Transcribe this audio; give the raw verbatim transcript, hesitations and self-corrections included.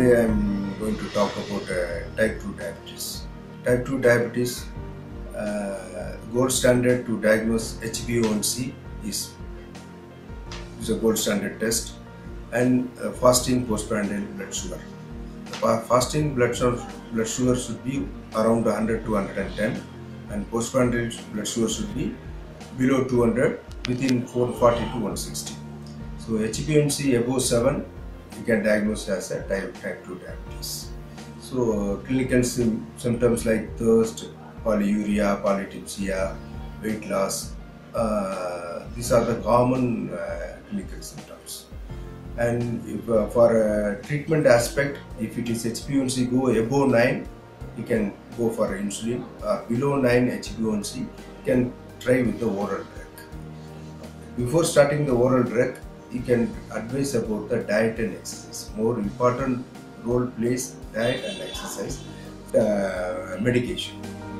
Today I am going to talk about uh, type two diabetes. Type two diabetes, uh, gold standard to diagnose H b A one C is, is a gold standard test, and uh, fasting postprandial blood sugar. The fasting blood sugar, blood sugar should be around one hundred to one hundred ten, and postprandial blood sugar should be below two hundred, within four forty to one sixty. So H b A one C above seven, you can diagnose as a type, type two diabetes. So uh, clinical sim symptoms like thirst, polyuria, polydipsia, weight loss, uh, these are the common uh, clinical symptoms. And if, uh, for a treatment aspect, if it is H b A one C go above nine, you can go for insulin, or below nine H b A one C, you can try with the oral drug. Before starting the oral drug, you can advise about the diet and exercise. More important role plays diet and exercise, uh, medication.